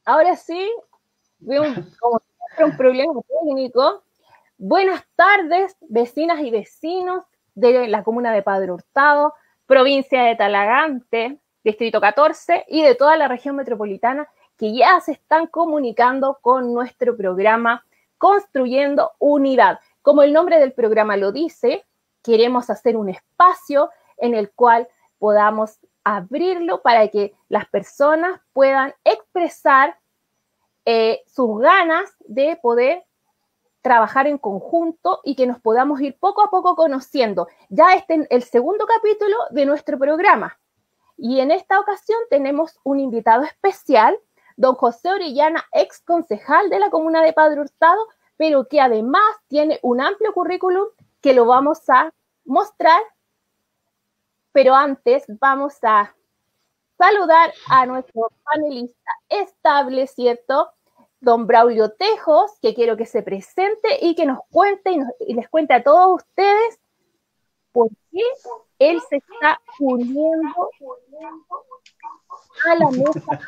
Ahora sí, veo como siempre un problema técnico. Buenas tardes, vecinas y vecinos de la comuna de Padre Hurtado, provincia de Talagante, distrito 14 y de toda la región metropolitana que ya se están comunicando con nuestro programa Construyendo Unidad. Como el nombre del programa lo dice, queremos hacer un espacio en el cual podamos abrirlo para que las personas puedan expresar sus ganas de poder trabajar en conjunto y que nos podamos ir poco a poco conociendo. Ya este es el segundo capítulo de nuestro programa. Y en esta ocasión tenemos un invitado especial, don José Orellana, ex concejal de la comuna de Padre Hurtado, pero que además tiene un amplio currículum que lo vamos a mostrar. Pero antes vamos a saludar a nuestro panelista estable, ¿cierto? Don Braulio Tejos, que quiero que se presente y que nos cuente y les cuente a todos ustedes por qué él se está uniendo a la mesa.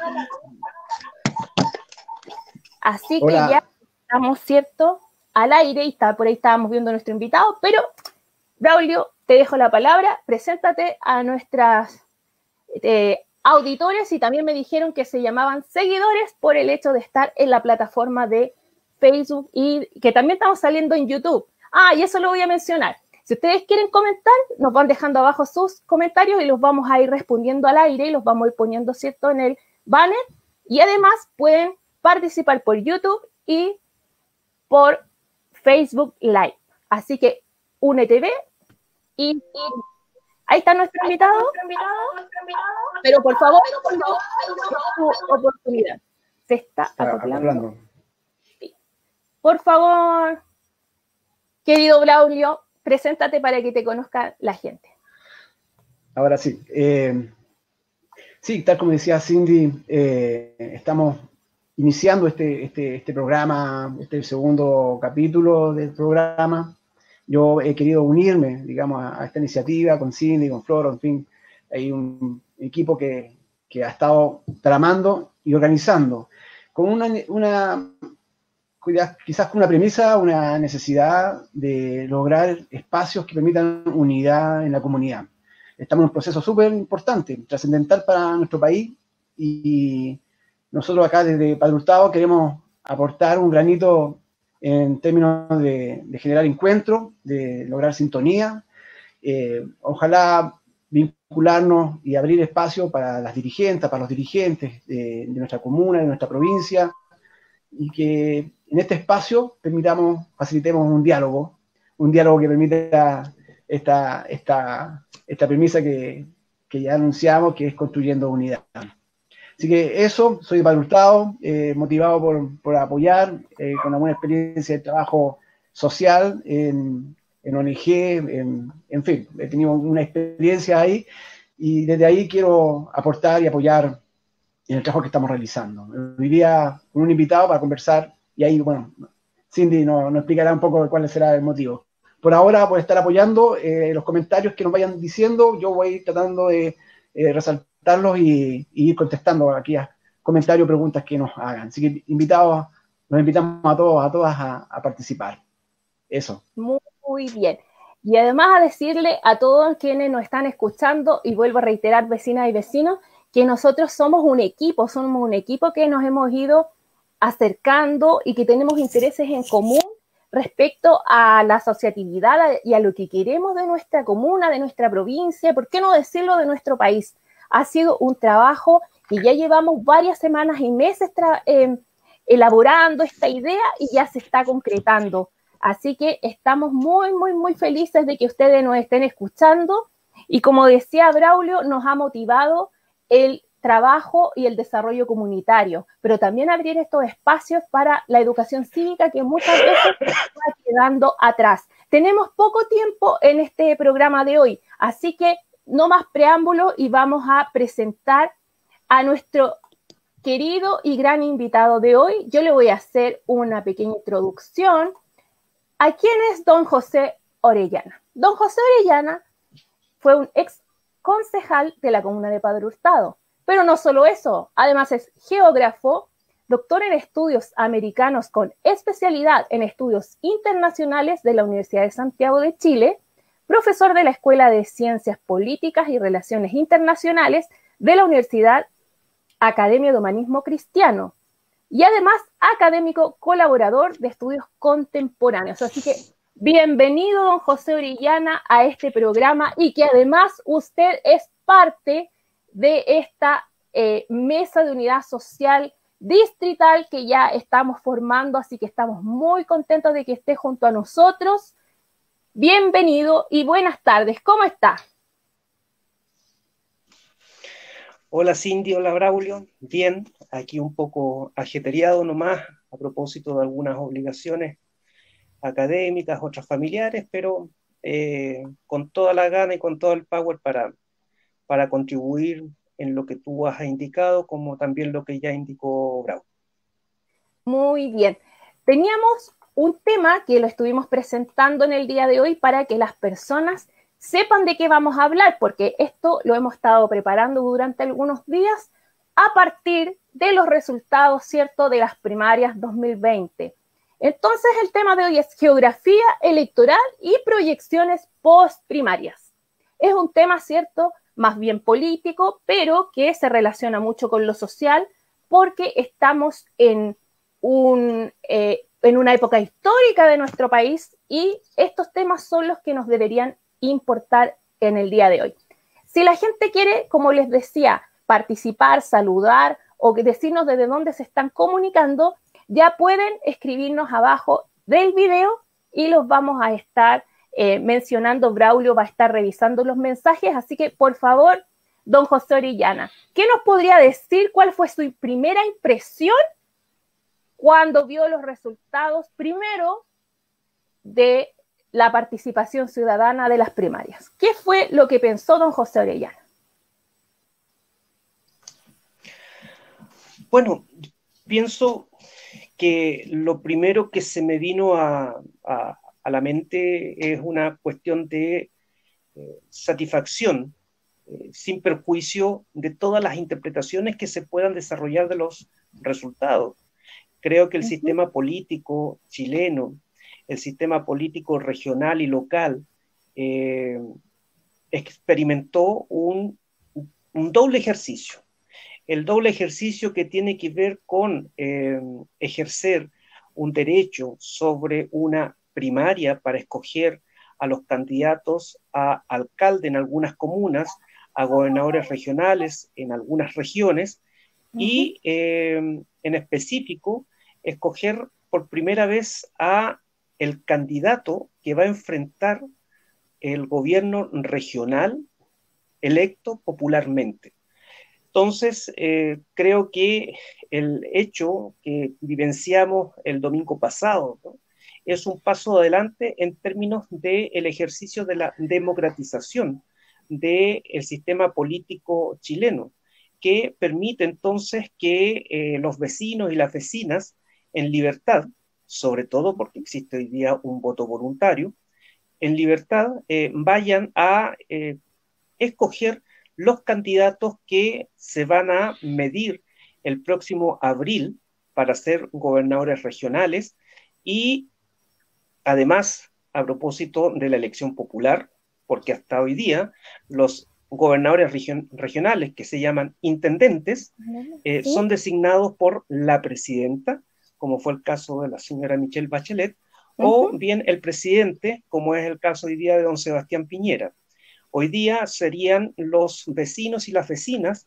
Así que ya estamos, ¿cierto?, al aire y por ahí estábamos viendo a nuestro invitado, pero Braulio, te dejo la palabra, preséntate a nuestras auditores, y también me dijeron que se llamaban seguidores por el hecho de estar en la plataforma de Facebook y que también estamos saliendo en YouTube. Y eso lo voy a mencionar. Si ustedes quieren comentar, nos van dejando abajo sus comentarios y los vamos a ir respondiendo al aire y los vamos a ir poniendo, ¿cierto?, en el banner. Y además pueden participar por YouTube y por Facebook Live. Así que únete y ahí está nuestro invitado. Pero por favor, tu oportunidad. Se está acoplando. Sí. Por favor, querido Braulio, preséntate para que te conozca la gente. Ahora sí. Sí, tal como decía Cindy, estamos iniciando este programa, este segundo capítulo del programa. Yo he querido unirme, digamos, a esta iniciativa con Cindy, con Floro, en fin. Hay un equipo que ha estado tramando y organizando con quizás con una premisa, una necesidad de lograr espacios que permitan unidad en la comunidad. Estamos en un proceso súper importante, trascendental para nuestro país, y nosotros acá desde Padre Hurtado queremos aportar un granito en términos de generar encuentro, de lograr sintonía, ojalá vincularnos y abrir espacio para las dirigentes, para los dirigentes de nuestra comuna, de nuestra provincia, y que en este espacio facilitemos un diálogo que permita esta premisa que ya anunciamos, que es construyendo unidad. Así que eso, soy Padre Hurtado, motivado por apoyar, con alguna experiencia de trabajo social en ONG, en fin, he tenido una experiencia ahí, y desde ahí quiero aportar y apoyar en el trabajo que estamos realizando. Hoy día con un invitado para conversar, y ahí, bueno, Cindy nos explicará un poco cuál será el motivo. Por ahora, por estar apoyando los comentarios que nos vayan diciendo, yo voy tratando de resaltarlos y ir contestando aquí a comentarios, preguntas que nos hagan. Así que nos invitamos a todos, a todas a participar. Eso. Muy bien. Y además a decirle a todos quienes nos están escuchando, y vuelvo a reiterar, vecinas y vecinos, que nosotros somos un equipo que nos hemos ido acercando y que tenemos intereses en común respecto a la asociatividad y a lo que queremos de nuestra comuna, de nuestra provincia, ¿por qué no decirlo, de nuestro país? Ha sido un trabajo que ya llevamos varias semanas y meses elaborando esta idea y ya se está concretando. Así que estamos muy, muy, muy felices de que ustedes nos estén escuchando, y como decía Braulio, nos ha motivado el trabajo y el desarrollo comunitario, pero también abrir estos espacios para la educación cívica que muchas veces está quedando atrás. Tenemos poco tiempo en este programa de hoy, así que no más preámbulos y vamos a presentar a nuestro querido y gran invitado de hoy. Yo le voy a hacer una pequeña introducción. ¿A quién es don José Orellana? Don José Orellana fue un ex concejal de la comuna de Padre Hurtado, pero no solo eso, además es geógrafo, doctor en estudios americanos con especialidad en estudios internacionales de la Universidad de Santiago de Chile, profesor de la Escuela de Ciencias Políticas y Relaciones Internacionales de la Universidad Academia de Humanismo Cristiano, y además académico colaborador de estudios contemporáneos. Así que bienvenido, don José Orellana, a este programa, y que además usted es parte de esta mesa de unidad social distrital que ya estamos formando, así que estamos muy contentos de que esté junto a nosotros. Bienvenido y buenas tardes. ¿Cómo está? Hola Cindy, hola Braulio. Bien, aquí un poco ajetreado nomás a propósito de algunas obligaciones académicas, otras familiares, pero con toda la gana y con todo el power para contribuir en lo que tú has indicado, como también lo que ya indicó Braulio. Muy bien. Teníamos un tema que lo estuvimos presentando en el día de hoy para que las personas sepan de qué vamos a hablar, porque esto lo hemos estado preparando durante algunos días a partir de los resultados, ¿cierto?, de las primarias 2020. Entonces, el tema de hoy es geografía electoral y proyecciones post-primarias. Es un tema, ¿cierto?, más bien político, pero que se relaciona mucho con lo social, porque estamos en una época histórica de nuestro país y estos temas son los que nos deberían importar en el día de hoy. Si la gente quiere, como les decía, participar, saludar o decirnos desde dónde se están comunicando, ya pueden escribirnos abajo del video y los vamos a estar mencionando. Braulio va a estar revisando los mensajes, así que por favor, don José Orellana, ¿qué nos podría decir? ¿Cuál fue su primera impresión cuando vio los resultados primero de la participación ciudadana de las primarias? ¿Qué fue lo que pensó don José Orellana? Bueno, pienso que lo primero que se me vino a la mente es una cuestión de satisfacción, sin perjuicio de todas las interpretaciones que se puedan desarrollar de los resultados. Creo que el sistema político chileno, el sistema político regional y local, experimentó un doble ejercicio. El doble ejercicio que tiene que ver con ejercer un derecho sobre una primaria para escoger a los candidatos a alcalde en algunas comunas, a gobernadores regionales en algunas regiones, y en específico escoger por primera vez a el candidato que va a enfrentar el gobierno regional electo popularmente. Entonces, creo que el hecho que vivenciamos el domingo pasado, ¿no?, es un paso adelante en términos del ejercicio de la democratización del sistema político chileno, que permite entonces que los vecinos y las vecinas en libertad, sobre todo porque existe hoy día un voto voluntario, en libertad vayan a escoger los candidatos que se van a medir el próximo abril para ser gobernadores regionales. Y además, a propósito de la elección popular, porque hasta hoy día los gobernadores regionales, que se llaman intendentes, son designados por la presidenta, como fue el caso de la señora Michelle Bachelet, o bien el presidente, como es el caso hoy día de don Sebastián Piñera. Hoy día serían los vecinos y las vecinas,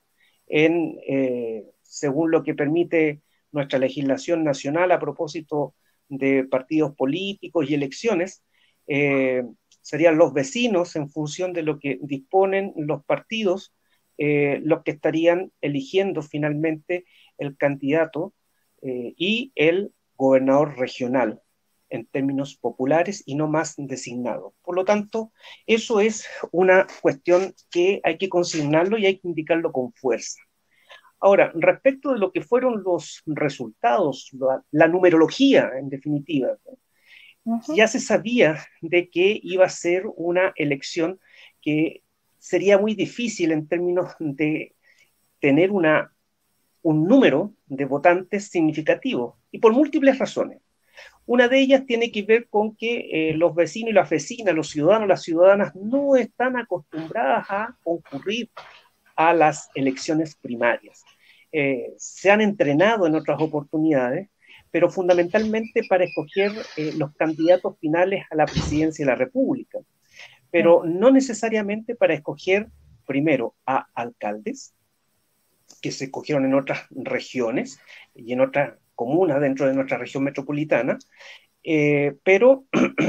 según lo que permite nuestra legislación nacional a propósito de partidos políticos y elecciones, serían los vecinos en función de lo que disponen los partidos, los que estarían eligiendo finalmente el candidato y el gobernador regional en términos populares y no más designado. Por lo tanto, eso es una cuestión que hay que consignarlo y hay que indicarlo con fuerza. Ahora, respecto de lo que fueron los resultados, la numerología en definitiva, ya se sabía de que iba a ser una elección que sería muy difícil en términos de tener una un número de votantes significativo, y por múltiples razones. Una de ellas tiene que ver con que los vecinos y las vecinas, los ciudadanos, las ciudadanas, no están acostumbradas a concurrir a las elecciones primarias. Se han entrenado en otras oportunidades, pero fundamentalmente para escoger los candidatos finales a la presidencia de la República, pero no necesariamente para escoger primero a alcaldes, que se escogieron en otras regiones y en otras comunas dentro de nuestra región metropolitana, pero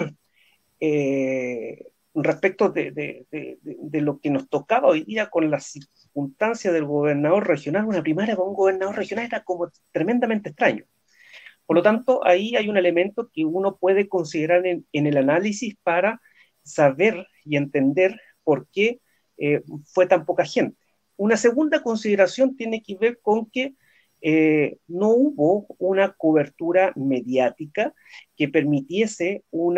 respecto de lo que nos tocaba hoy día con la circunstancia del gobernador regional, una primaria con un gobernador regional era como tremendamente extraño. Por lo tanto, ahí hay un elemento que uno puede considerar en el análisis para saber y entender por qué fue tan poca gente. Una segunda consideración tiene que ver con que no hubo una cobertura mediática que permitiese un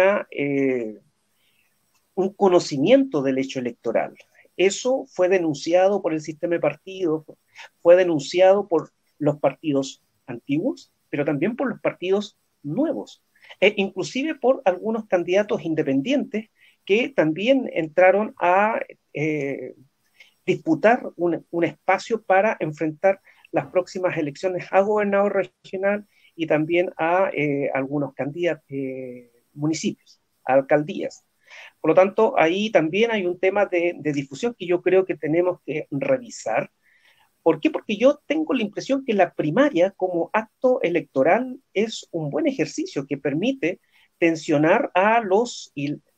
conocimiento del hecho electoral. Eso fue denunciado por el sistema de partidos, fue denunciado por los partidos antiguos, pero también por los partidos nuevos, inclusive por algunos candidatos independientes que también entraron a disputar un espacio para enfrentar las próximas elecciones a gobernador regional y también a algunos candidatos municipios, a alcaldías. Por lo tanto, ahí también hay un tema de difusión que yo creo que tenemos que revisar. ¿Por qué? Porque yo tengo la impresión que la primaria como acto electoral es un buen ejercicio que permite tensionar a los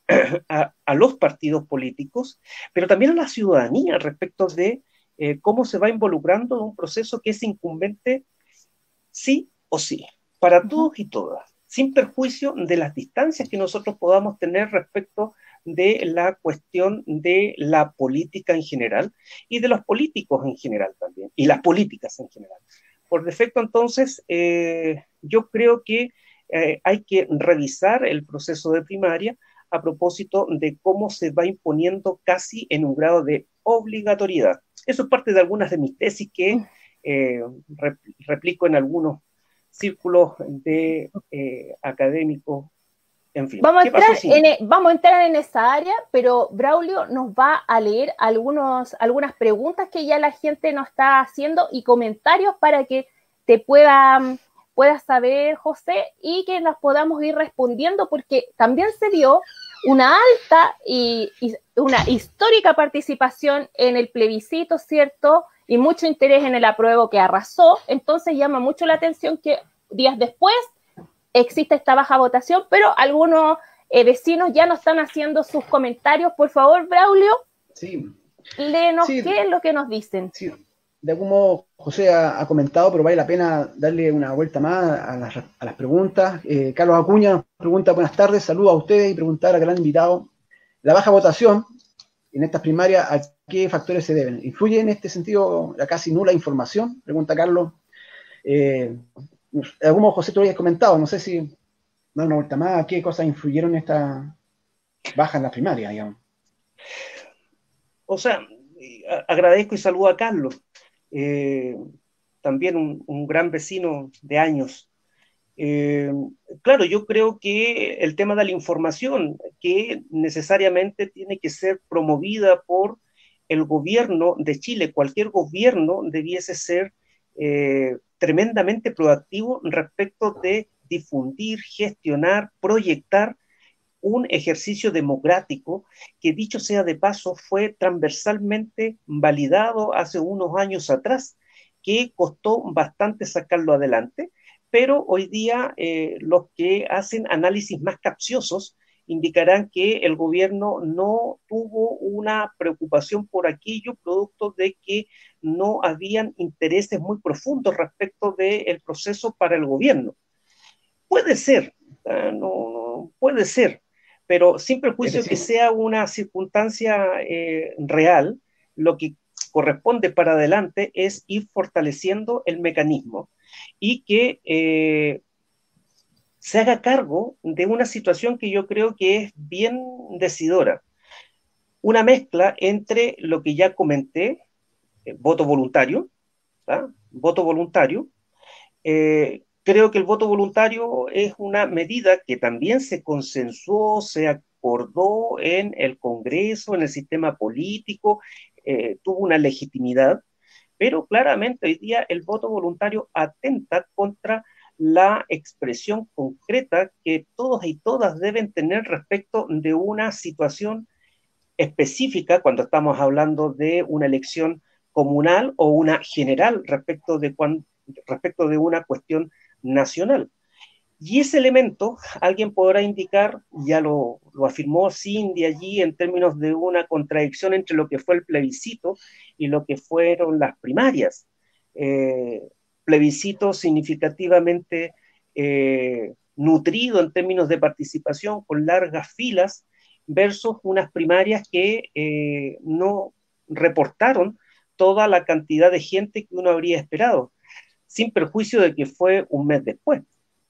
partidos políticos, pero también a la ciudadanía respecto de cómo se va involucrando en un proceso que es incumbente sí o sí, para todos y todas, sin perjuicio de las distancias que nosotros podamos tener respecto de la cuestión de la política en general y de los políticos en general también, y las políticas en general. Por defecto, entonces, yo creo que hay que revisar el proceso de primaria a propósito de cómo se va imponiendo casi en un grado de obligatoriedad. Eso es parte de algunas de mis tesis que replico en algunos círculos de académicos, en fin. Vamos a entrar en esa área, pero Braulio nos va a leer algunas preguntas que ya la gente nos está haciendo y comentarios para que te puedas saber, José, y que nos podamos ir respondiendo, porque también se dio una alta y una histórica participación en el plebiscito, ¿cierto? Y mucho interés en el apruebo que arrasó. Entonces llama mucho la atención que días después existe esta baja votación, pero algunos vecinos ya nos están haciendo sus comentarios. Por favor, Braulio, sí. Léenos qué es lo que nos dicen. Sí. De algún modo José ha comentado, pero vale la pena darle una vuelta más a las preguntas. Carlos Acuña nos pregunta: buenas tardes, saludos a ustedes, y preguntar al gran invitado, la baja votación en estas primarias, ¿a qué factores se deben? ¿Influye en este sentido la casi nula información? Pregunta Carlos. De algún modo, José, tú lo habías comentado, no sé si dar una vuelta más, ¿a qué cosas influyeron en esta baja en la primaria, digamos? O sea, agradezco y saludo a Carlos. También un gran vecino de años. Claro, yo creo que el tema de la información, que necesariamente tiene que ser promovida por el gobierno de Chile, cualquier gobierno debiese ser tremendamente proactivo respecto de difundir, gestionar, proyectar un ejercicio democrático que, dicho sea de paso, fue transversalmente validado hace unos años atrás, que costó bastante sacarlo adelante, pero hoy día los que hacen análisis más capciosos indicarán que el gobierno no tuvo una preocupación por aquello, producto de que no habían intereses muy profundos respecto del proceso para el gobierno. Puede ser, no puede ser, pero sin perjuicio que sea una circunstancia real, lo que corresponde para adelante es ir fortaleciendo el mecanismo y que se haga cargo de una situación que yo creo que es bien decidora. Una mezcla entre lo que ya comenté, voto voluntario, ¿tá? voto voluntario. Creo que el voto voluntario es una medida que también se consensuó, se acordó en el Congreso, en el sistema político, tuvo una legitimidad, pero claramente hoy día el voto voluntario atenta contra la expresión concreta que todos y todas deben tener respecto de una situación específica, cuando estamos hablando de una elección comunal o una general respecto de una cuestión nacional. Y ese elemento, alguien podrá indicar, ya lo afirmó Cindy allí, en términos de una contradicción entre lo que fue el plebiscito y lo que fueron las primarias. Plebiscito significativamente nutrido en términos de participación, con largas filas, versus unas primarias que no reportaron toda la cantidad de gente que uno habría esperado, sin perjuicio de que fue un mes después.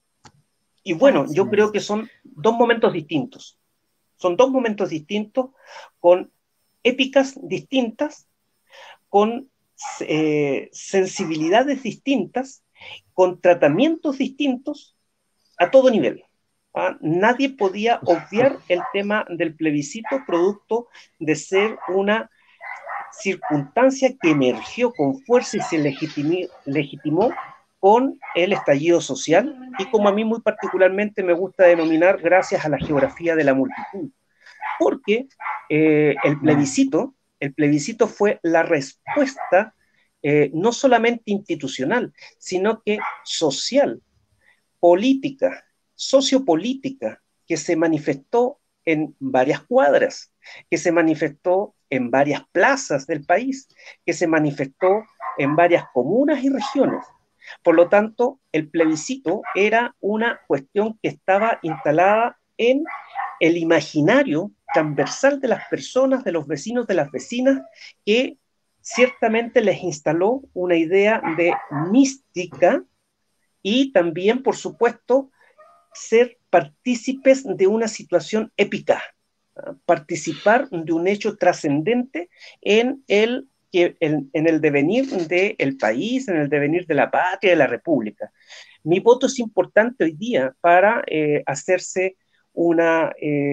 Y bueno, yo creo que son dos momentos distintos. Son dos momentos distintos, con épicas distintas, con sensibilidades distintas, con tratamientos distintos a todo nivel. Nadie podía obviar el tema del plebiscito, producto de ser una circunstancia que emergió con fuerza y se legitimó con el estallido social, y como a mí muy particularmente me gusta denominar, gracias a la geografía de la multitud, porque el plebiscito fue la respuesta no solamente institucional, sino que social, política, sociopolítica, que se manifestó en varias cuadras, que se manifestó en varias plazas del país, que se manifestó en varias comunas y regiones. Por lo tanto, el plebiscito era una cuestión que estaba instalada en el imaginario transversal de las personas, de los vecinos, de las vecinas, que ciertamente les instaló una idea de mística y también, por supuesto, ser partícipes de una situación épica, participar de un hecho trascendente en el devenir del país, en el devenir de la patria, de la república. Mi voto es importante hoy día para hacerse una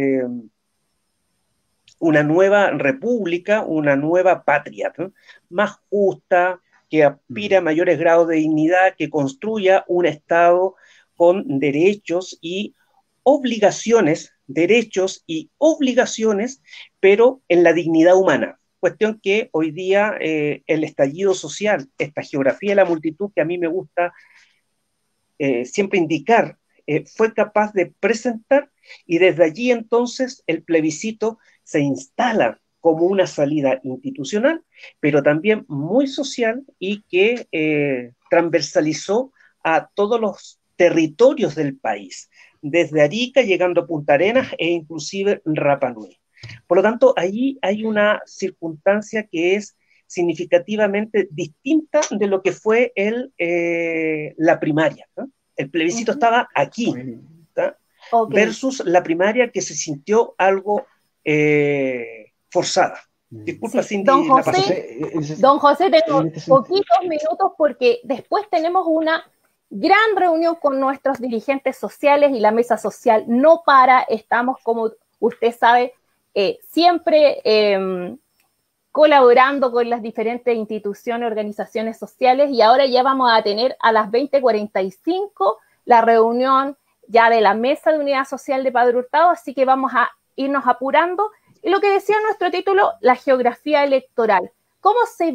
nueva república, una nueva patria, ¿no? Más justa, que aspire a mayores grados de dignidad, que construya un Estado con derechos y obligaciones, pero en la dignidad humana. Cuestión que hoy día el estallido social, esta geografía de la multitud que a mí me gusta siempre indicar, fue capaz de presentar, y desde allí entonces el plebiscito se instala como una salida institucional, pero también muy social, y que transversalizó a todos los territorios del país, desde Arica llegando a Punta Arenas e inclusive Rapa Nui. Por lo tanto, allí hay una circunstancia que es significativamente distinta de lo que fue la primaria, ¿no? El plebiscito estaba aquí, versus la primaria, que se sintió algo forzada. Disculpa, sí. Cindy. Don José, tengo poquitos minutos porque después tenemos una gran reunión con nuestros dirigentes sociales y la mesa social no para. Estamos, como usted sabe, siempre colaborando con las diferentes instituciones, organizaciones sociales, y ahora ya vamos a tener a las 20:45 la reunión ya de la Mesa de Unidad Social de Padre Hurtado, así que vamos a irnos apurando. Y lo que decía nuestro título, la geografía electoral. ¿Cómo se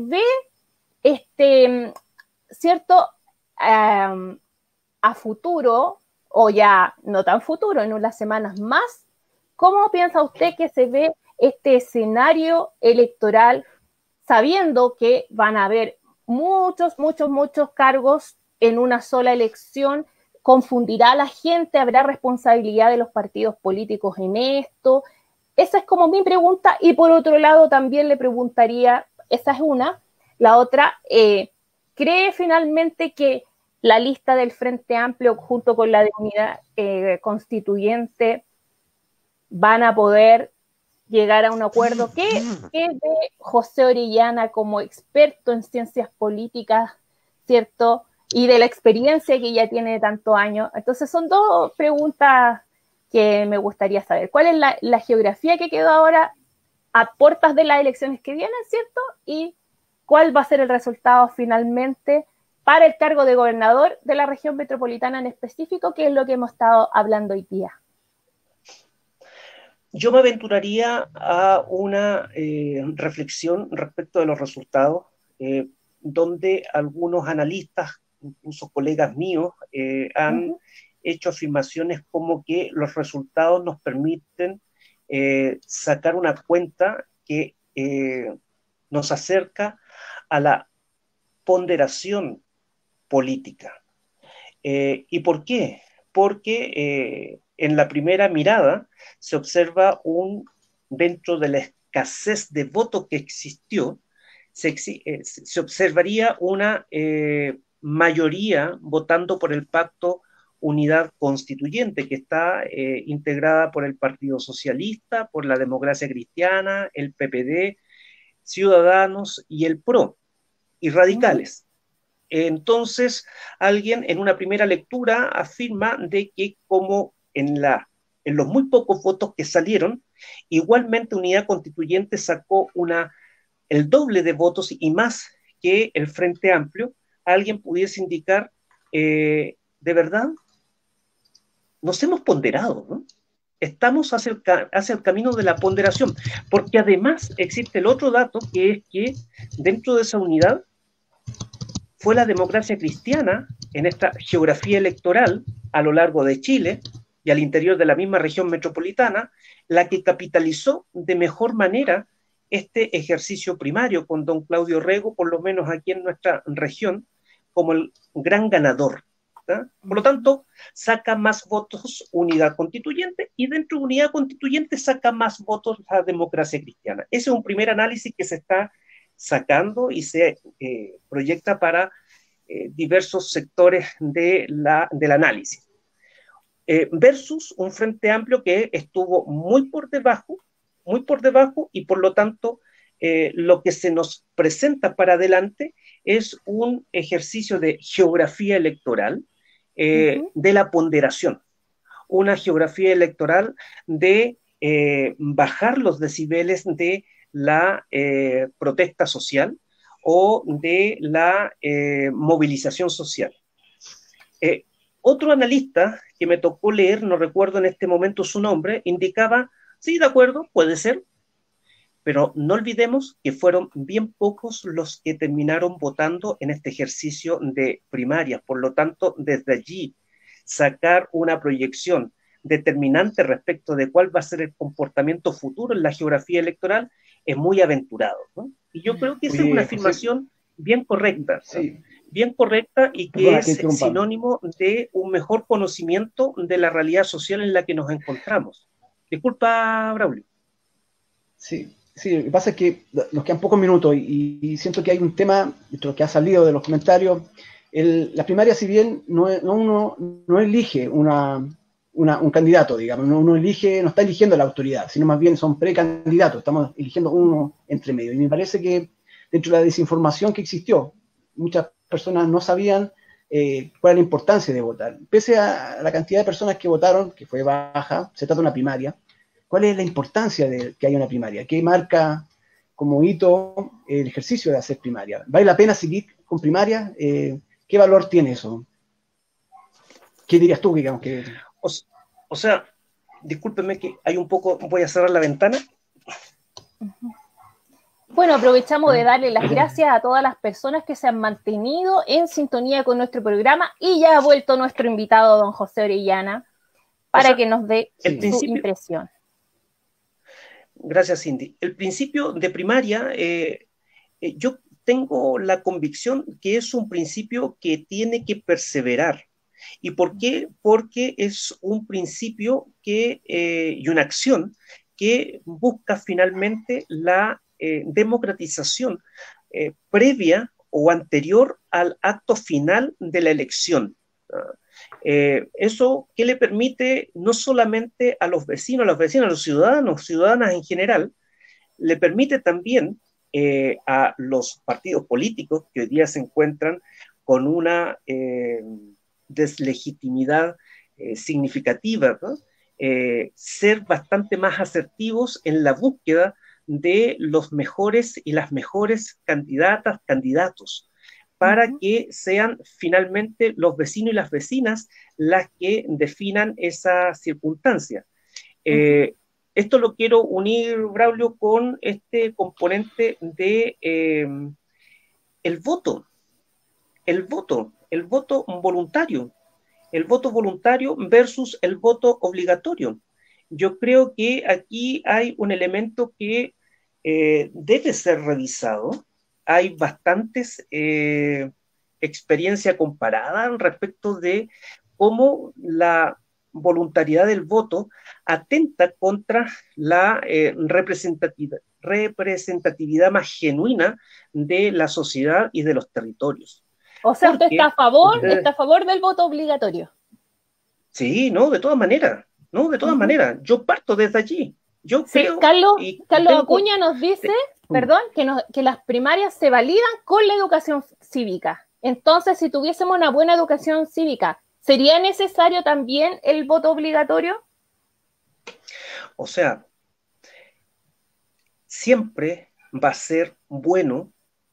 ve cierto, a futuro, o ya no tan futuro, en unas semanas más? ¿Cómo piensa usted que se ve este escenario electoral, sabiendo que van a haber muchos cargos en una sola elección? ¿Confundirá a la gente? ¿Habrá responsabilidad de los partidos políticos en esto? Esa es como mi pregunta. Y por otro lado también le preguntaría, esa es una, la otra, ¿cree finalmente que la lista del Frente Amplio junto con la de Unidad Constituyente van a poder llegar a un acuerdo? ¿Qué ve José Orellana como experto en ciencias políticas? ¿cierto? Y de la experiencia que ella tiene de tantos años. Entonces son dos preguntas que me gustaría saber. ¿Cuál es la geografía que quedó ahora a puertas de las elecciones que vienen, ¿cierto? Y cuál va a ser el resultado finalmente para el cargo de gobernador de la región metropolitana en específico, que es lo que hemos estado hablando hoy día. Yo me aventuraría a una reflexión respecto de los resultados, donde algunos analistas, incluso colegas míos, han hecho afirmaciones como que los resultados nos permiten sacar una cuenta que nos acerca a la ponderación política. ¿Y por qué? Porque en la primera mirada se observa dentro de la escasez de votos que existió, se observaría una mayoría votando por el pacto Unidad Constituyente, que está integrada por el Partido Socialista, por la Democracia Cristiana, el PPD, Ciudadanos y el PRO, y radicales. Entonces, alguien en una primera lectura afirma de que como en los muy pocos votos que salieron, igualmente Unidad Constituyente sacó el doble de votos y más que el Frente Amplio, alguien pudiese indicar, de verdad, nos hemos ponderado, ¿no? Estamos hacia el camino de la ponderación, porque además existe el otro dato, que es que dentro de esa unidad fue la democracia cristiana en esta geografía electoral a lo largo de Chile y al interior de la misma región metropolitana, la que capitalizó de mejor manera este ejercicio primario, con don Claudio Rego, por lo menos aquí en nuestra región, como el gran ganador. ¿Sí? Por lo tanto, saca más votos Unidad Constituyente, y dentro de Unidad Constituyente saca más votos la democracia cristiana. Ese es un primer análisis que se está sacando y se proyecta para diversos sectores del análisis. Versus un Frente Amplio que estuvo muy por debajo, y por lo tanto lo que se nos presenta para adelante es un ejercicio de geografía electoral, de la ponderación, una geografía electoral de bajar los decibeles de la protesta social o de la movilización social. Otro analista que me tocó leer, no recuerdo en este momento su nombre, indicaba, sí, de acuerdo, puede ser, pero no olvidemos que fueron bien pocos los que terminaron votando en este ejercicio de primarias. Por lo tanto, desde allí sacar una proyección determinante respecto de cuál va a ser el comportamiento futuro en la geografía electoral es muy aventurado, ¿no? Y yo creo que esa es una afirmación bien correcta, sí, ¿no? Bien correcta, y que es sinónimo de un mejor conocimiento de la realidad social en la que nos encontramos. Disculpa, Braulio. Sí, sí, lo que pasa es que nos quedan pocos minutos y siento que hay un tema, esto que ha salido de los comentarios. La primaria, si bien uno no elige un candidato, digamos, uno no está eligiendo la autoridad, sino más bien son precandidatos, estamos eligiendo uno entre medio. Y me parece que dentro de la desinformación que existió, muchas personas no sabían cuál es la importancia de votar. Pese a la cantidad de personas que votaron, que fue baja, se trata de una primaria. ¿Cuál es la importancia de que haya una primaria? ¿Qué marca como hito el ejercicio de hacer primaria? ¿Vale la pena seguir con primaria? ¿Qué valor tiene eso? ¿Qué dirías tú, digamos? O sea, discúlpeme que hay un poco, voy a cerrar la ventana. Bueno, aprovechamos de darle las gracias a todas las personas que se han mantenido en sintonía con nuestro programa, y ya ha vuelto nuestro invitado, don José Orellana, para que nos dé su impresión. Gracias, Cindy. El principio de primaria, yo tengo la convicción que es un principio que tiene que perseverar. ¿Y por qué? Porque es un principio y una acción que busca finalmente la democratización previa o anterior al acto final de la elección. Eso que le permite no solamente a los vecinos, a los ciudadanos, ciudadanas en general, le permite también a los partidos políticos que hoy día se encuentran con una deslegitimidad significativa, ¿no? Ser bastante más asertivos en la búsqueda de los mejores y las mejores candidatas, candidatos, para que sean finalmente los vecinos y las vecinas las que definan esa circunstancia. Esto lo quiero unir, Braulio, con este componente de el voto voluntario. El voto voluntario versus el voto obligatorio. Yo creo que aquí hay un elemento que debe ser revisado. Hay bastantes experiencia comparada respecto de cómo la voluntariedad del voto atenta contra la representatividad más genuina de la sociedad y de los territorios. O sea, ¿usted está a favor del voto obligatorio? Sí, no, de todas maneras, maneras. Yo parto desde allí. Yo creo. Carlos Acuña nos dice, perdón, que las primarias se validan con la educación cívica. Entonces, si tuviésemos una buena educación cívica, ¿sería necesario también el voto obligatorio? O sea, siempre va a ser bueno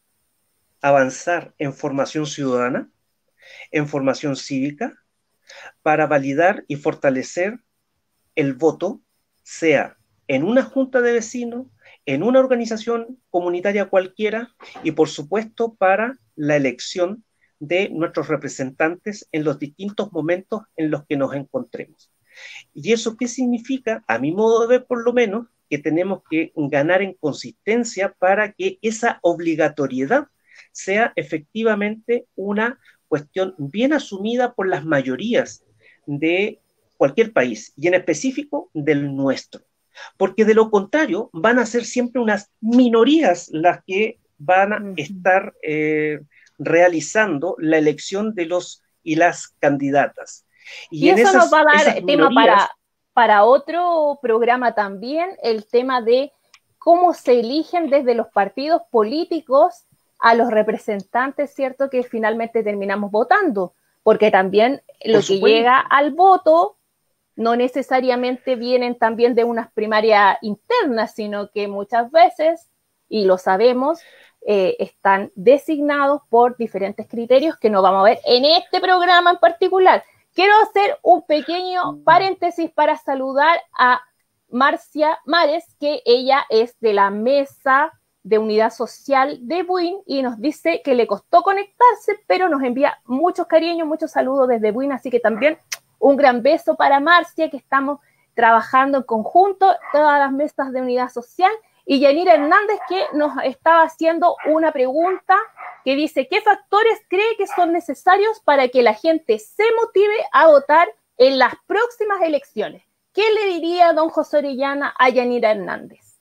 avanzar en formación ciudadana, en formación cívica, para validar y fortalecer el voto, sea en una junta de vecinos, en una organización comunitaria cualquiera, y por supuesto para la elección de nuestros representantes en los distintos momentos en los que nos encontremos. ¿Y eso qué significa? A mi modo de ver, por lo menos, que tenemos que ganar en consistencia para que esa obligatoriedad sea efectivamente una cuestión bien asumida por las mayorías de cualquier país, y en específico del nuestro. Porque de lo contrario, van a ser siempre unas minorías las que van a estar realizando la elección de los y las candidatas. Y eso nos va a dar tema para otro programa también, el tema de cómo se eligen desde los partidos políticos a los representantes, ¿cierto?, que finalmente terminamos votando, porque también lo que llega al voto no necesariamente vienen también de unas primarias internas, sino que muchas veces, y lo sabemos, están designados por diferentes criterios que no vamos a ver en este programa en particular. Quiero hacer un pequeño paréntesis para saludar a Marcia Mares, que ella es de la Mesa de Unidad Social de Buin y nos dice que le costó conectarse, pero nos envía muchos cariños, muchos saludos desde Buin, así que también un gran beso para Marcia, que estamos trabajando en conjunto, todas las mesas de unidad social, y Yanira Hernández, que nos estaba haciendo una pregunta que dice, ¿qué factores cree que son necesarios para que la gente se motive a votar en las próximas elecciones? ¿Qué le diría don José Orellana a Yanira Hernández?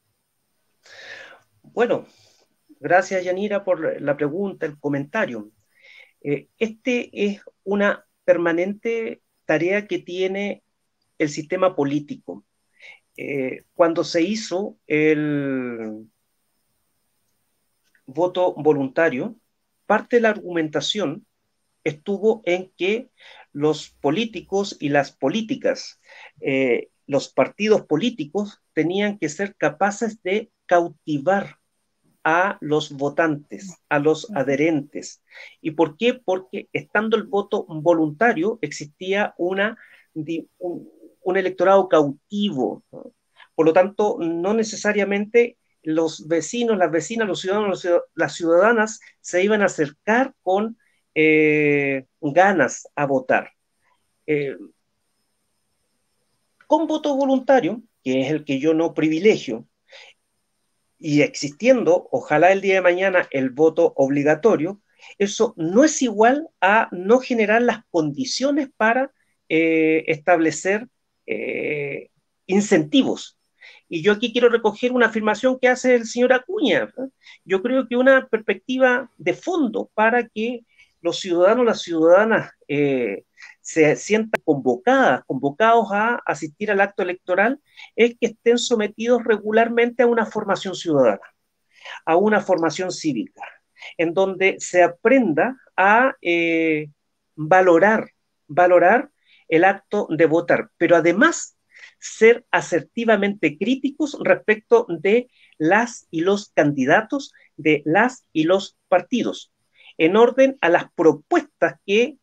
Bueno, gracias Yanira por la pregunta, el comentario. Este es una permanente tarea que tiene el sistema político. Cuando se hizo el voto voluntario, parte de la argumentación estuvo en que los políticos y las políticas, los partidos políticos tenían que ser capaces de cautivar a los votantes, a los adherentes. ¿Y por qué? Porque estando el voto voluntario existía un electorado cautivo, ¿no? Por lo tanto, no necesariamente los vecinos, las vecinas, los ciudadanos, las ciudadanas se iban a acercar con ganas a votar. Con voto voluntario, que es el que yo no privilegio, y existiendo, ojalá el día de mañana, el voto obligatorio, eso no es igual a no generar las condiciones para establecer incentivos. Y yo aquí quiero recoger una afirmación que hace el señor Acuña, ¿no? Yo creo que una perspectiva de fondo para que los ciudadanos, las ciudadanas se sientan convocados a asistir al acto electoral, es que estén sometidos regularmente a una formación ciudadana, a una formación cívica. en donde se aprenda a valorar el acto de votar, pero además ser asertivamente críticos respecto de las y los candidatos, de las y los partidos, en orden a las propuestas que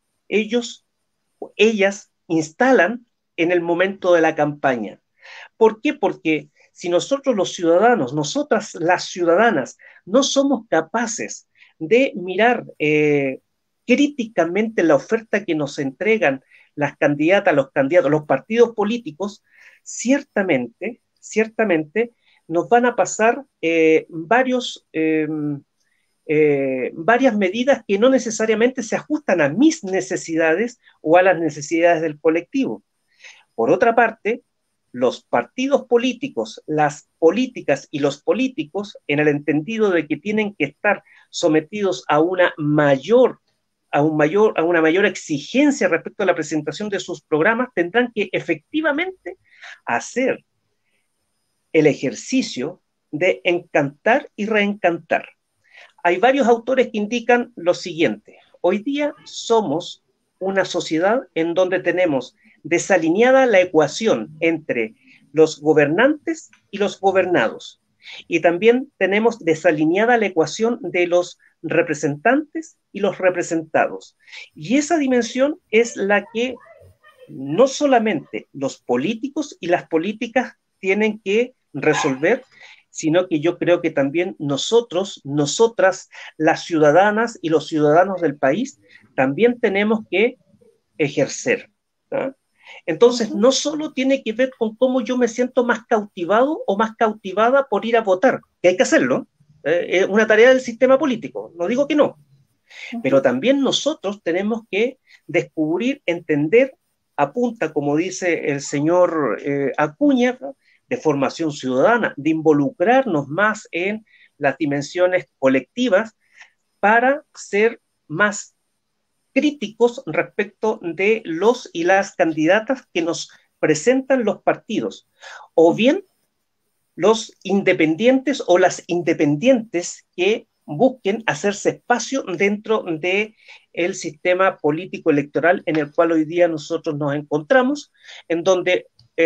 ellas instalan en el momento de la campaña. ¿Por qué? Porque si nosotros los ciudadanos, nosotras las ciudadanas, no somos capaces de mirar críticamente la oferta que nos entregan las candidatas, los candidatos, los partidos políticos, ciertamente nos van a pasar varias medidas que no necesariamente se ajustan a mis necesidades o a las necesidades del colectivo. Por otra parte, los partidos políticos, las políticas y los políticos, en el entendido de que tienen que estar sometidos a una mayor exigencia respecto a la presentación de sus programas, tendrán que efectivamente hacer el ejercicio de encantar y reencantar. Hay varios autores que indican lo siguiente: hoy día somos una sociedad en donde tenemos desalineada la ecuación entre los gobernantes y los gobernados. Y también tenemos desalineada la ecuación de los representantes y los representados. Y esa dimensión es la que no solamente los políticos y las políticas tienen que resolver, sino que yo creo que también nosotros, nosotras, las ciudadanas y los ciudadanos del país, también tenemos que ejercer, ¿no? Entonces, no solo tiene que ver con cómo yo me siento más cautivado o más cautivada por ir a votar, que hay que hacerlo, es una tarea del sistema político, no digo que no, pero también nosotros tenemos que descubrir, entender, apunta, como dice el señor Acuña, ¿no?, de formación ciudadana, de involucrarnos más en las dimensiones colectivas para ser más críticos respecto de los y las candidatas que nos presentan los partidos, o bien los independientes o las independientes que busquen hacerse espacio dentro del sistema político electoral en el cual hoy día nosotros nos encontramos, en donde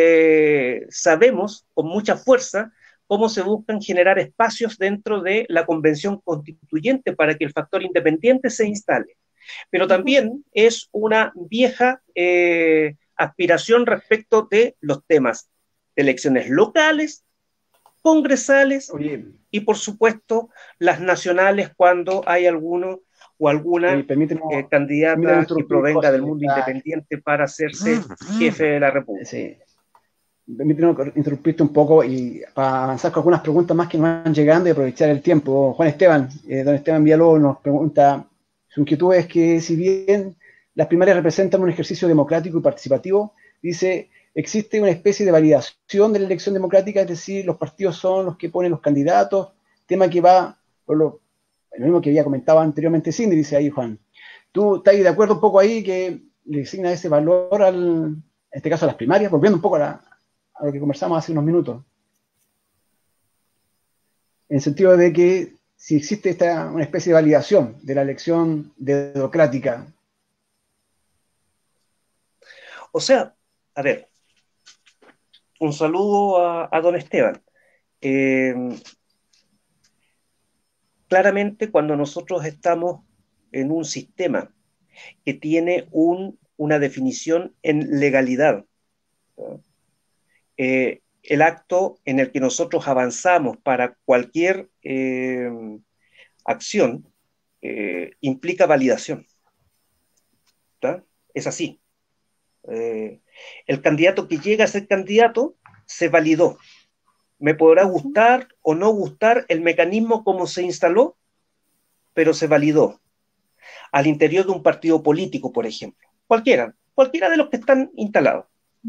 sabemos con mucha fuerza cómo se buscan generar espacios dentro de la convención constituyente para que el factor independiente se instale. Pero también es una vieja aspiración respecto de los temas de elecciones locales, congresales, y por supuesto las nacionales cuando hay alguno o alguna candidata que provenga del mundo independiente para hacerse jefe de la República. Sí. Permíteme interrumpirte un poco y para avanzar con algunas preguntas más que nos van llegando y aprovechar el tiempo. Juan Esteban, don Esteban Villalobos nos pregunta, su inquietud es que si bien las primarias representan un ejercicio democrático y participativo, dice, existe una especie de validación de la elección democrática, es decir, los partidos son los que ponen los candidatos, tema que va por lo mismo que había comentado anteriormente Cindy, dice ahí Juan. ¿Tú estás de acuerdo un poco ahí que le asigna ese valor en este caso a las primarias, volviendo un poco a lo que conversamos hace unos minutos? En el sentido de que si existe una especie de validación de la elección democrática. O sea, a ver, un saludo a don Esteban. Claramente, cuando nosotros estamos en un sistema que tiene una definición en legalidad, ¿no?, el acto en el que nosotros avanzamos para cualquier acción implica validación, ¿no? Es así. El candidato que llega a ser candidato se validó. Me podrá gustar o no gustar el mecanismo como se instaló, pero se validó. Al interior de un partido político, por ejemplo. Cualquiera de los que están instalados.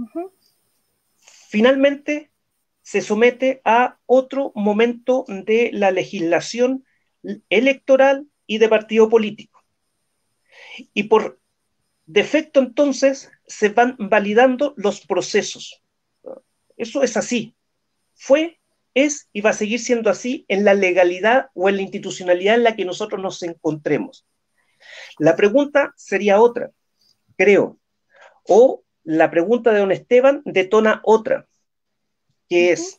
Finalmente, se somete a otro momento de la legislación electoral y de partido político. Y por defecto, entonces, se van validando los procesos. Eso es así. Fue es y va a seguir siendo así en la legalidad o en la institucionalidad en la que nosotros nos encontremos. La pregunta sería otra, creo, o la pregunta de don Esteban detona otra, que es,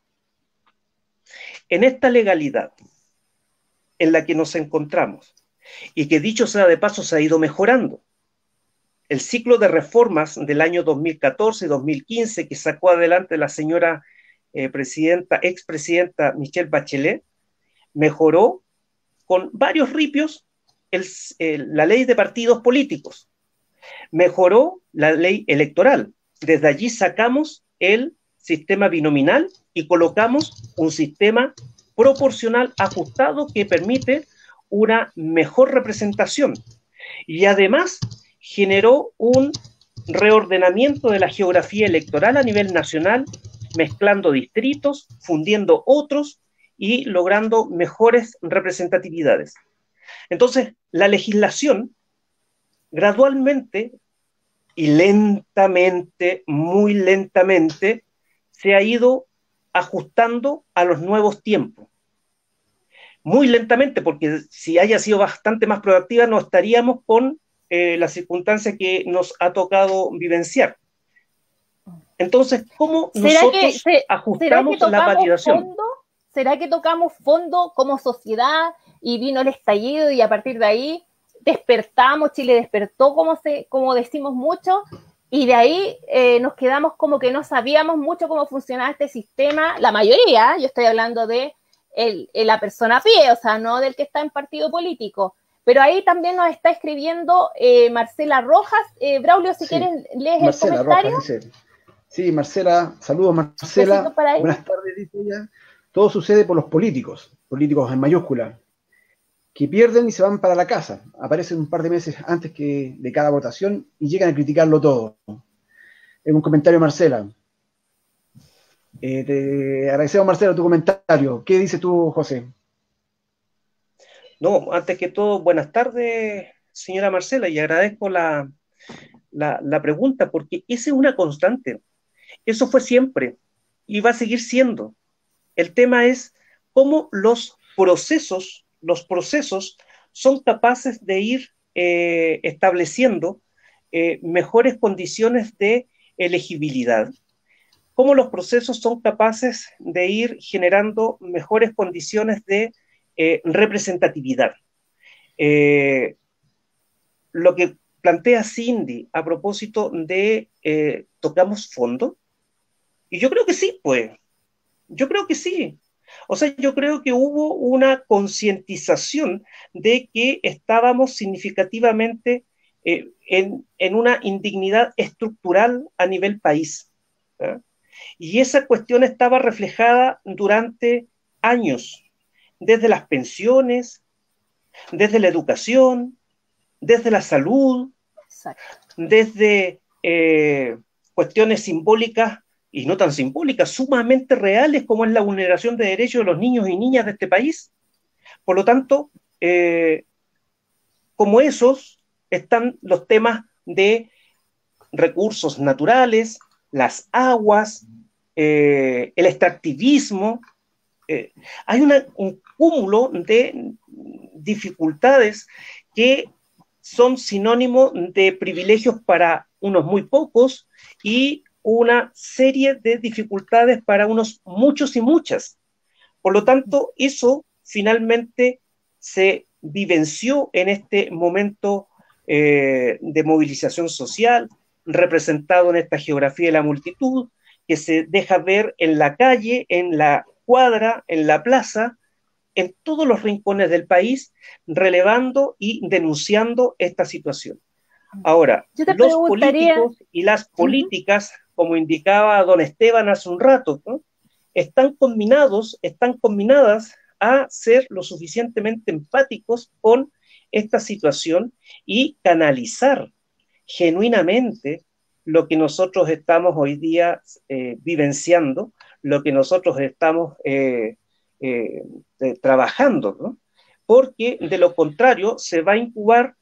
en esta legalidad en la que nos encontramos, y que dicho sea de paso se ha ido mejorando, el ciclo de reformas del año 2014 y 2015 que sacó adelante la señora expresidenta Michelle Bachelet, mejoró con varios ripios la ley de partidos políticos, mejoró la ley electoral. Desde allí sacamos el sistema binominal y colocamos un sistema proporcional ajustado que permite una mejor representación. Y además generó un reordenamiento de la geografía electoral a nivel nacional, mezclando distritos, fundiendo otros y logrando mejores representatividades. Entonces, la legislación gradualmente y lentamente, muy lentamente, se ha ido ajustando a los nuevos tiempos. Muy lentamente, porque si haya sido bastante más proactiva, no estaríamos con la circunstancia que nos ha tocado vivenciar. Entonces, ¿cómo nosotros ajustamos la validación? ¿Será que tocamos fondo como sociedad y vino el estallido y a partir de ahí despertamos, Chile despertó, como decimos mucho, y de ahí nos quedamos como que no sabíamos mucho cómo funcionaba este sistema? La mayoría, yo estoy hablando de la persona a pie, o sea, no del que está en partido político. Pero ahí también nos está escribiendo Marcela Rojas. Braulio, si quieres, lees Marcela el comentario. Rojas dice, sí, Marcela, saludos Marcela, buenas tardes, dice ella. Todo sucede por los políticos en mayúscula, que pierden y se van para la casa, aparecen un par de meses antes de cada votación y llegan a criticarlo todo. En un comentario, Marcela. Te agradecemos, Marcela, tu comentario. ¿Qué dices tú, José? No, antes que todo, buenas tardes, señora Marcela, y agradezco la pregunta, porque esa es una constante. Eso fue siempre y va a seguir siendo. El tema es cómo los procesos son capaces de ir estableciendo mejores condiciones de elegibilidad, cómo los procesos son capaces de ir generando mejores condiciones de representatividad. Lo que plantea Cindy a propósito de ¿tocamos fondo? Y yo creo que sí, pues. Yo creo que sí. O sea, yo creo que hubo una concientización de que estábamos significativamente en una indignidad estructural a nivel país, ¿eh? Y esa cuestión estaba reflejada durante años, desde las pensiones, desde la educación, desde la salud, exacto, desde cuestiones simbólicas y no tan simbólicas, sumamente reales, como es la vulneración de derechos de los niños y niñas de este país. Por lo tanto, como esos, están los temas de recursos naturales, las aguas, el extractivismo. Hay un cúmulo de dificultades que son sinónimo de privilegios para unos muy pocos y una serie de dificultades para unos muchos y muchas. Por lo tanto, eso finalmente se vivenció en este momento de movilización social, representado en esta geografía de la multitud, que se deja ver en la calle, en la cuadra, en la plaza, en todos los rincones del país, relevando y denunciando esta situación. Ahora, los políticos y las políticas, como indicaba don Esteban hace un rato, ¿no?, están combinadas a ser lo suficientemente empáticos con esta situación y canalizar genuinamente lo que nosotros estamos hoy día vivenciando, lo que nosotros estamos trabajando, ¿no? Porque de lo contrario se va a incubar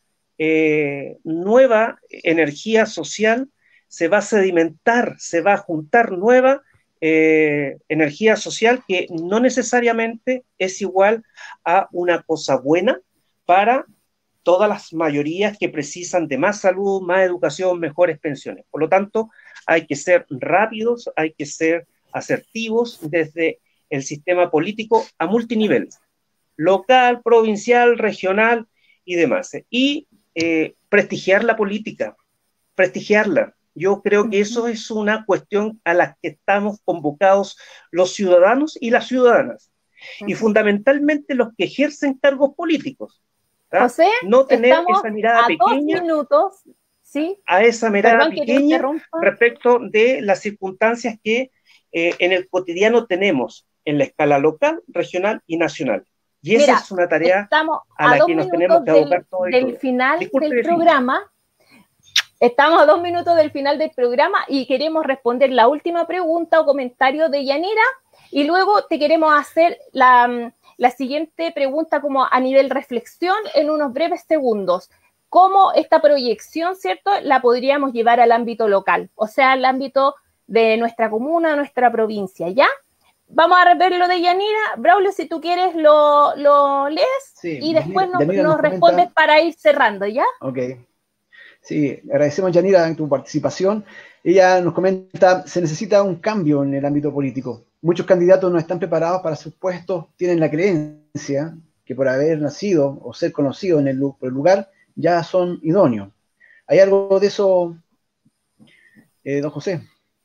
nueva energía social, se va a sedimentar, se va a juntar nueva energía social que no necesariamente es igual a una cosa buena para todas las mayorías que precisan de más salud, más educación, mejores pensiones. Por lo tanto, hay que ser rápidos, hay que ser asertivos desde el sistema político a multinivel, local, provincial, regional y demás. Y prestigiar la política, prestigiarla. Yo creo que eso es una cuestión a la que estamos convocados los ciudadanos y las ciudadanas, y fundamentalmente los que ejercen cargos políticos. ¿Ah? José, no tener esa mirada pequeña, 2 minutos, ¿sí? a esa mirada pequeña respecto de las circunstancias que en el cotidiano tenemos en la escala local, regional y nacional. Y esa es una tarea a la que nos tenemos que abocar todo el del final del programa. Estamos a 2 minutos del final del programa y queremos responder la última pregunta o comentario de Yanira, y luego te queremos hacer la siguiente pregunta como a nivel reflexión en unos breves segundos. ¿Cómo esta proyección, cierto, la podríamos llevar al ámbito local? O sea, al ámbito de nuestra comuna, nuestra provincia, ¿ya? Vamos a ver lo de Yanira. Braulio, si tú quieres, lo lees, sí, y después nos respondes para ir cerrando, ¿ya? Ok. Sí, agradecemos, Yanira, tu participación. Ella nos comenta: se necesita un cambio en el ámbito político. Muchos candidatos no están preparados para sus puestos, tienen la creencia que por haber nacido o ser conocidos por el lugar ya son idóneos. ¿Hay algo de eso, don José?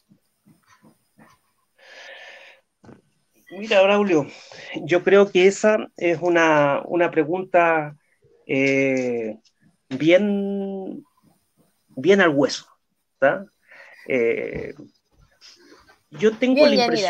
Mira, Braulio, yo creo que esa es una pregunta bien al hueso, ¿tá? Yo tengo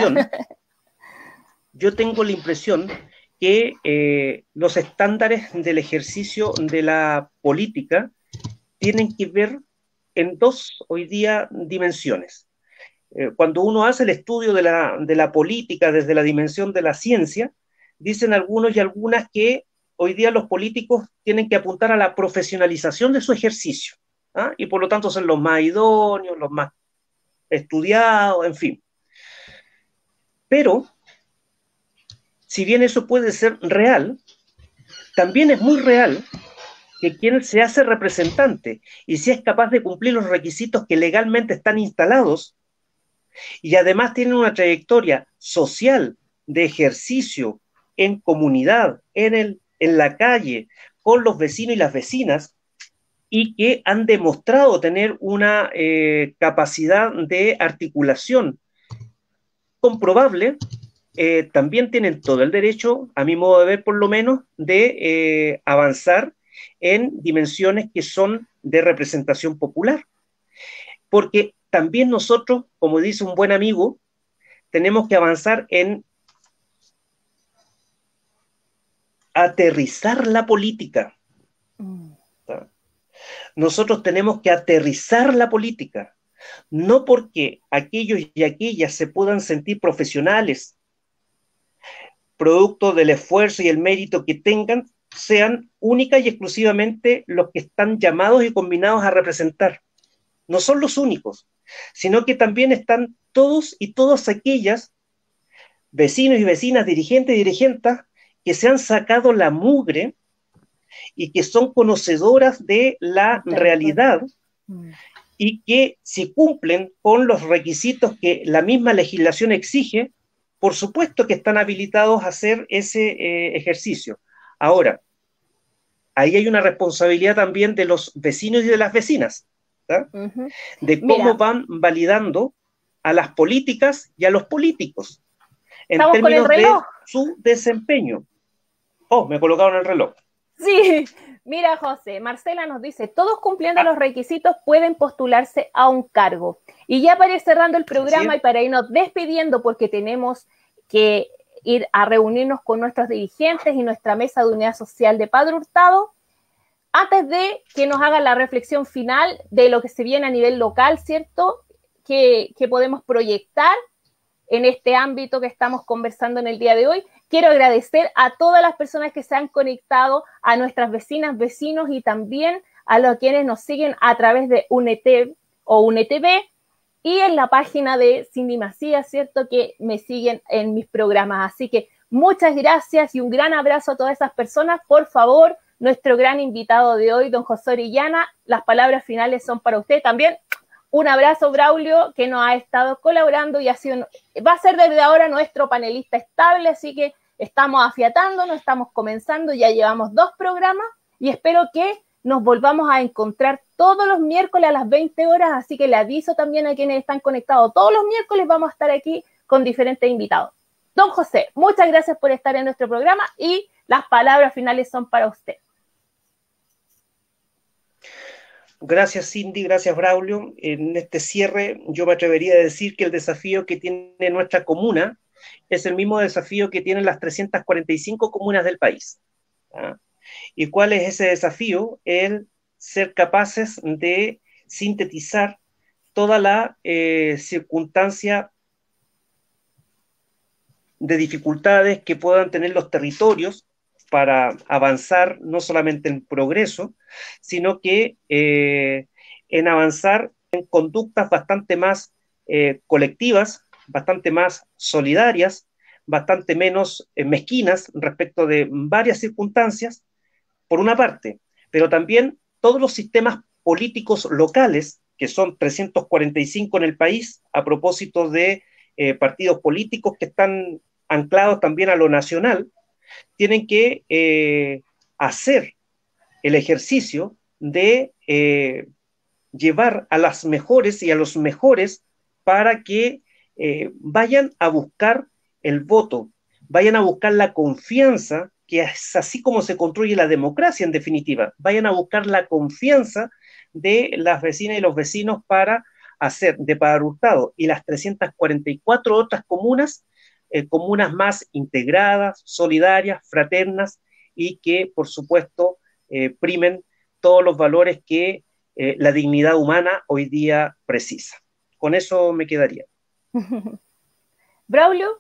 la impresión que los estándares del ejercicio de la política tienen que ver en dos, hoy día, dimensiones. Cuando uno hace el estudio de la política desde la dimensión de la ciencia, dicen algunos y algunas que hoy día los políticos tienen que apuntar a la profesionalización de su ejercicio, ¿ah? Y por lo tanto ser los más idóneos, los más estudiados, en fin. Pero, si bien eso puede ser real, también es muy real que quien se hace representante y si es capaz de cumplir los requisitos que legalmente están instalados y además tiene una trayectoria social de ejercicio en comunidad, en la calle, con los vecinos y las vecinas, y que han demostrado tener una capacidad de articulación comprobable, también tienen todo el derecho, a mi modo de ver por lo menos, de avanzar en dimensiones que son de representación popular. Porque también nosotros, como dice un buen amigo, tenemos que avanzar en aterrizar la política. Nosotros tenemos que aterrizar la política, no porque aquellos y aquellas se puedan sentir profesionales, producto del esfuerzo y el mérito que tengan, sean únicas y exclusivamente los que están llamados y combinados a representar. No son los únicos, sino que también están todos y todas aquellas vecinos y vecinas, dirigentes y dirigentas que se han sacado la mugre y que son conocedoras de la realidad y que si cumplen con los requisitos que la misma legislación exige, por supuesto que están habilitados a hacer ese ejercicio. Ahora, ahí hay una responsabilidad también de los vecinos y de las vecinas, ¿tá? De cómo van validando a las políticas y a los políticos en términos de su desempeño. Oh, me colocaron el reloj. Sí, mira, José, Marcela nos dice: todos cumpliendo los requisitos pueden postularse a un cargo. Y ya para ir cerrando el programa y para irnos despidiendo, porque tenemos que ir a reunirnos con nuestros dirigentes y nuestra mesa de unidad social de Padre Hurtado, antes de que nos hagan la reflexión final de lo que se viene a nivel local, ¿cierto?, que podemos proyectar en este ámbito que estamos conversando en el día de hoy. Quiero agradecer a todas las personas que se han conectado, a nuestras vecinas, vecinos y también a los quienes nos siguen a través de UNETV o UNETV. y en la página de Cindy Macías, ¿cierto? Que me siguen en mis programas. Así que muchas gracias y un gran abrazo a todas esas personas. Por favor, nuestro gran invitado de hoy, don José Orellana, las palabras finales son para usted también. Un abrazo, Braulio, que nos ha estado colaborando y va a ser desde ahora nuestro panelista estable, así que estamos afiatándonos, estamos comenzando, ya llevamos 2 programas y espero que nos volvamos a encontrar todos los miércoles a las 20 horas, así que le aviso también a quienes están conectados. Todos los miércoles vamos a estar aquí con diferentes invitados. Don José, muchas gracias por estar en nuestro programa y las palabras finales son para usted. Gracias, Cindy, gracias, Braulio. En este cierre yo me atrevería a decir que el desafío que tiene nuestra comuna es el mismo desafío que tienen las 345 comunas del país. ¿Ah? ¿Y cuál es ese desafío? El ser capaces de sintetizar toda la circunstancia de dificultades que puedan tener los territorios para avanzar no solamente en progreso, sino que en avanzar en conductas bastante más colectivas, bastante más solidarias, bastante menos mezquinas respecto de varias circunstancias, por una parte, pero también todos los sistemas políticos locales, que son 345 en el país, a propósito de partidos políticos que están anclados también a lo nacional, tienen que hacer el ejercicio de llevar a las mejores y a los mejores para que vayan a buscar el voto, vayan a buscar la confianza, que es así como se construye la democracia en definitiva, vayan a buscar la confianza de las vecinas y los vecinos para hacer de Padre Hurtado y las 344 otras comunas, comunas más integradas, solidarias, fraternas y que, por supuesto, primen todos los valores que la dignidad humana hoy día precisa. Con eso me quedaría. Braulio.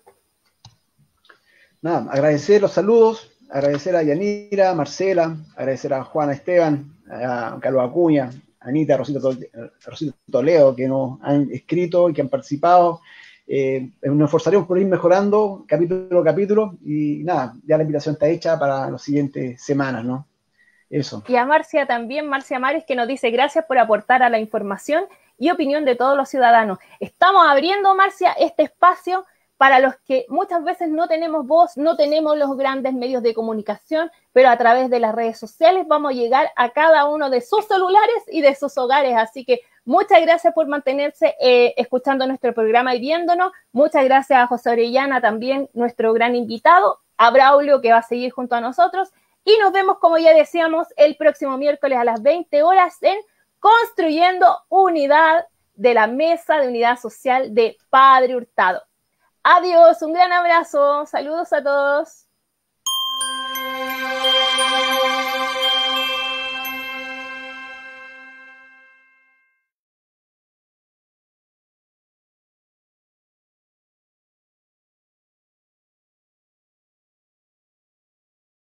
Nada, agradecer los saludos, agradecer a Yanira, Marcela, agradecer a Juana Esteban, a Carlos Acuña, a Anita, Rosito Toledo, que nos han escrito y que han participado. Nos esforzaremos por ir mejorando capítulo a capítulo y nada, ya la invitación está hecha para las siguientes semanas, ¿no? Eso. Y a Marcia también, Marcia Mares, que nos dice gracias por aportar a la información y opinión de todos los ciudadanos. Estamos abriendo, Marcia, este espacio para los que muchas veces no tenemos voz, no tenemos los grandes medios de comunicación, pero a través de las redes sociales vamos a llegar a cada uno de sus celulares y de sus hogares. Así que muchas gracias por mantenerse escuchando nuestro programa y viéndonos. Muchas gracias a José Orellana, también nuestro gran invitado, a Braulio, que va a seguir junto a nosotros. Y nos vemos, como ya decíamos, el próximo miércoles a las 20 horas en Construyendo Unidad, de la Mesa de Unidad Social de Padre Hurtado. Adiós, un gran abrazo, saludos a todos.